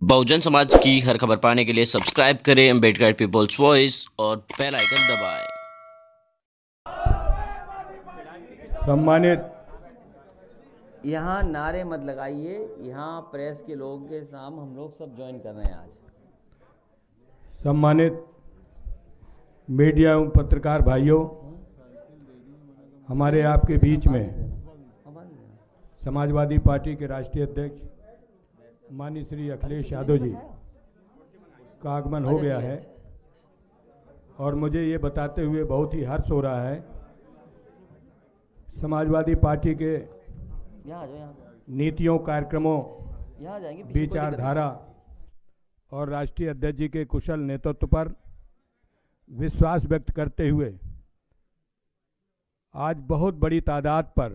बहुजन समाज की हर खबर पाने के लिए सब्सक्राइब करें अम्बेडकर पीपल्स वॉइस और बेल आइकन दबाएं। सम्मानित, यहाँ नारे मत लगाइए, यहाँ प्रेस के लोगों के सामने हम लोग सब ज्वाइन कर रहे हैं आज। सम्मानित मीडिया एवं पत्रकार भाइयों, हमारे आपके बीच में समाजवादी पार्टी के राष्ट्रीय अध्यक्ष माननीय श्री अखिलेश यादव जी का आगमन हो गया है और मुझे ये बताते हुए बहुत ही हर्ष हो रहा है। समाजवादी पार्टी के नीतियों, कार्यक्रमों, विचारधारा और राष्ट्रीय अध्यक्ष जी के कुशल नेतृत्व पर विश्वास व्यक्त करते हुए आज बहुत बड़ी तादाद पर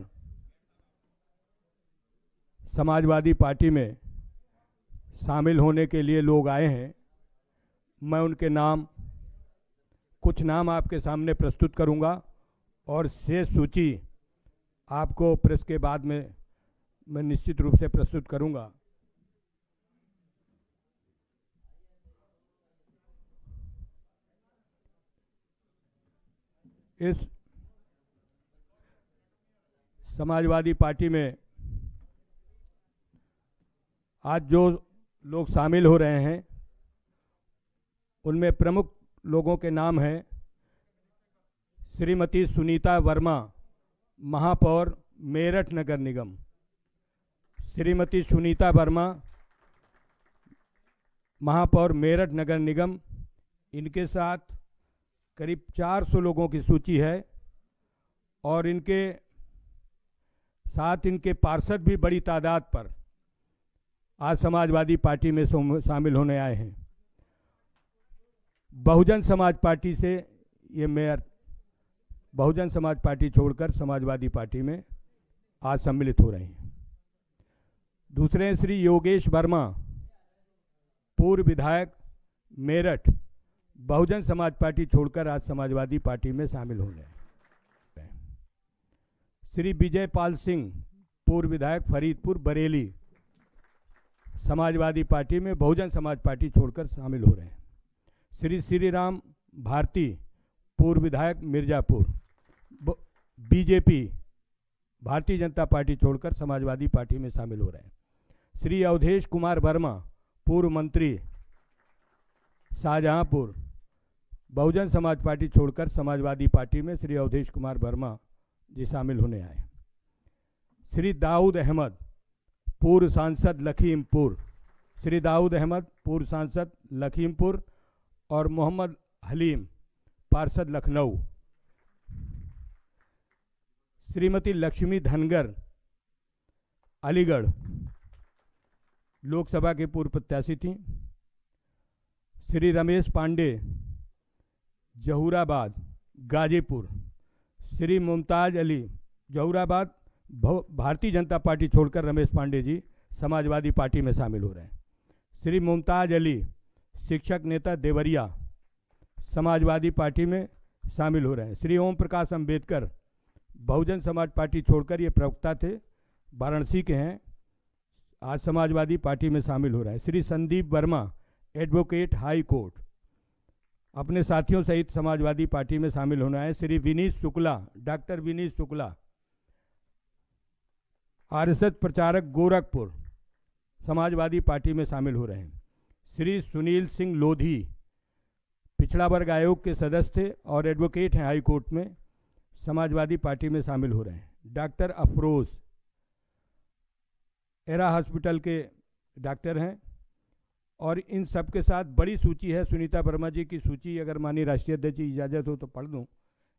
समाजवादी पार्टी में शामिल होने के लिए लोग आए हैं। मैं उनके कुछ नाम आपके सामने प्रस्तुत करूंगा और शेष सूची आपको प्रेस के बाद में मैं निश्चित रूप से प्रस्तुत करूंगा। इस समाजवादी पार्टी में आज जो लोग शामिल हो रहे हैं उनमें प्रमुख लोगों के नाम हैं श्रीमती सुनीता वर्मा, महापौर मेरठ नगर निगम। श्रीमती सुनीता वर्मा, महापौर मेरठ नगर निगम। इनके साथ करीब 400 लोगों की सूची है और इनके साथ इनके पार्षद भी बड़ी तादाद पर आज समाजवादी पार्टी में शामिल होने आए हैं। बहुजन समाज पार्टी से ये मेयर बहुजन समाज पार्टी छोड़कर समाजवादी पार्टी में आज सम्मिलित हो रहे हैं। दूसरे श्री योगेश वर्मा, पूर्व विधायक मेरठ, बहुजन समाज पार्टी छोड़कर आज समाजवादी पार्टी में शामिल हो रहे हैं। श्री विजय पाल सिंह, पूर्व विधायक फरीदपुर बरेली, समाजवादी पार्टी में बहुजन समाज पार्टी छोड़कर शामिल हो रहे हैं। श्री श्रीराम भारती, पूर्व विधायक मिर्जापुर, बीजेपी भारतीय जनता पार्टी छोड़कर समाजवादी पार्टी में शामिल हो रहे हैं। श्री अवधेश कुमार वर्मा, पूर्व मंत्री शाहजहांपुर, बहुजन समाज पार्टी छोड़कर समाजवादी पार्टी में श्री अवधेश कुमार वर्मा जी शामिल होने आए। श्री दाऊद अहमद, पूर्व सांसद लखीमपुर, श्री दाऊद अहमद, पूर्व सांसद लखीमपुर और मोहम्मद हलीम, पार्षद लखनऊ। श्रीमती लक्ष्मी धनगर, अलीगढ़, लोकसभा के पूर्व प्रत्याशी थी। श्री रमेश पांडे, जहूराबाद, गाजीपुर। श्री मुमताज अली, जहूराबाद, भारतीय जनता पार्टी छोड़कर रमेश पांडे जी समाजवादी पार्टी में शामिल हो रहे हैं। श्री मुमताज अली, शिक्षक नेता देवरिया, समाजवादी पार्टी में शामिल हो रहे हैं। श्री ओम प्रकाश अंबेडकर, बहुजन समाज पार्टी छोड़कर ये प्रवक्ता थे, वाराणसी के हैं, आज समाजवादी पार्टी में शामिल हो रहे हैं। Shri Sandeep Verma, advocate high court, अपने साथियों सहित समाजवादी पार्टी में शामिल होना है। श्री विनीत शुक्ला, डॉक्टर विनीत शुक्ला, आरएसएस प्रचारक गोरखपुर, समाजवादी पार्टी में शामिल हो रहे हैं। श्री सुनील सिंह लोधी, पिछड़ा वर्ग आयोग के सदस्य थे और एडवोकेट हैं हाई कोर्ट में, समाजवादी पार्टी में शामिल हो रहे हैं। डॉक्टर अफरोज, एरा हॉस्पिटल के डॉक्टर हैं और इन सब के साथ बड़ी सूची है। सुनीता वर्मा जी की सूची अगर माननीय राष्ट्रीय अध्यक्ष की इजाज़त हो तो पढ़ दूं।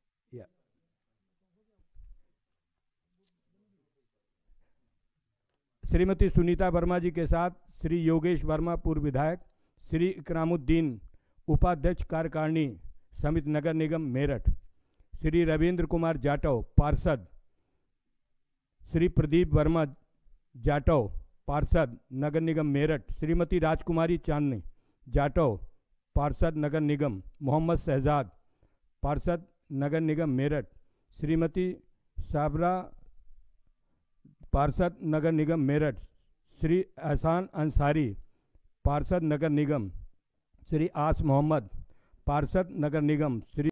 श्रीमती सुनीता वर्मा जी के साथ श्री योगेश वर्मा, पूर्व विधायक, श्री इकरामुद्दीन, उपाध्यक्ष कार्यकारिणी समिति नगर निगम मेरठ, श्री रविंद्र कुमार जाटव, पार्षद, श्री प्रदीप वर्मा जाटव, पार्षद नगर निगम मेरठ, श्रीमती राजकुमारी चांदनी जाटव, पार्षद नगर निगम, मोहम्मद शहजाद, पार्षद नगर निगम मेरठ, श्रीमती साबरा, पार्षद नगर निगम मेरठ, श्री एहसान अंसारी, पार्षद नगर निगम श्री आस मोहम्मद, पार्षद नगर निगम श्री